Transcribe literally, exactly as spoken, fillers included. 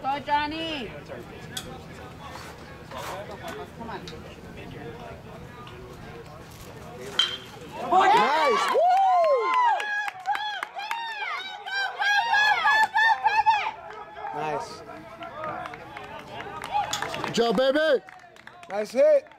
Go, Johnny. Come on. Nice. Woo! Nice. Good job, baby. Nice hit.